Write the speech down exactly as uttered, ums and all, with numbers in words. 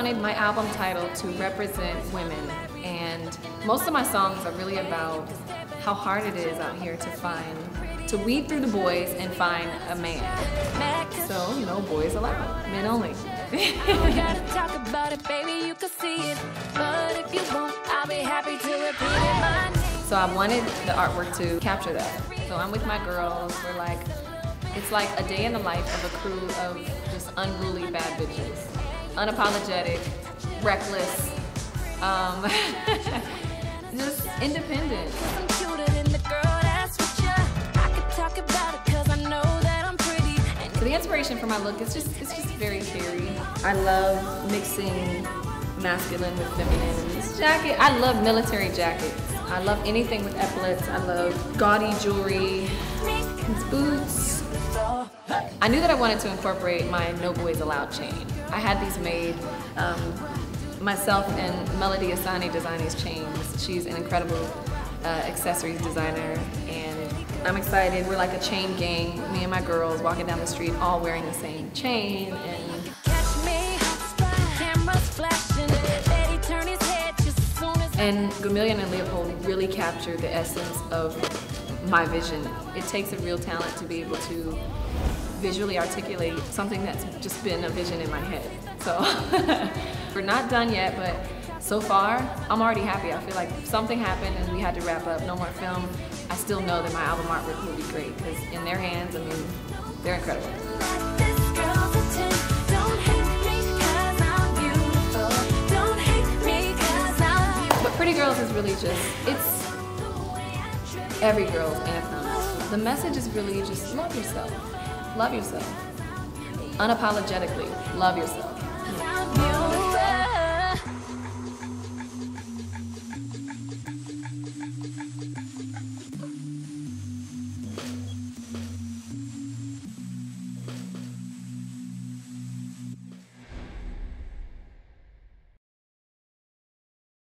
wanted my album title to represent women, and most of my songs are really about how hard it is out here to find, to weed through the boys and find a man. So, you know, boys allowed, men only. Gotta talk about it, baby, you can see it. But if you won't, I'll be happy to repeat it. My name. So I wanted the artwork to capture that. So I'm with my girls, we're like, it's like a day in the life of a crew of just unruly bad bitches. Unapologetic, reckless, um, just independent. I'm cuter than the girl that's with ya. I could talk about it cause I know that I'm pretty. And So the inspiration for my look is just, it's just very fairy. I love mixing masculine with feminine. This jacket, I love military jackets. I love anything with epaulets. I love gaudy jewelry, these boots. I knew that I wanted to incorporate my No Boys Allowed chain. I had these made. Um, myself and Melody Asani design these chains. She's an incredible uh, accessories designer, and I'm excited. We're like a chain gang, me and my girls walking down the street all wearing the same chain. And catch me, cameras flashing, Betty turn his head just as soon as And Gamillion and Leopold really captured the essence of my vision. It takes a real talent to be able to visually articulate something that's just been a vision in my head. So we're not done yet, but so far I'm already happy. I feel like something happened and we had to wrap up, no more film. I still know that my album artwork will be great because in their hands, I mean, they're incredible. this girl's a ten. Don't hate me cause I'm beautiful. Don't hate me cause I'm beautiful. But Pretty Girls is really just, it's every girl's anthem. The message is really just love yourself. Love yourself. Unapologetically, love yourself.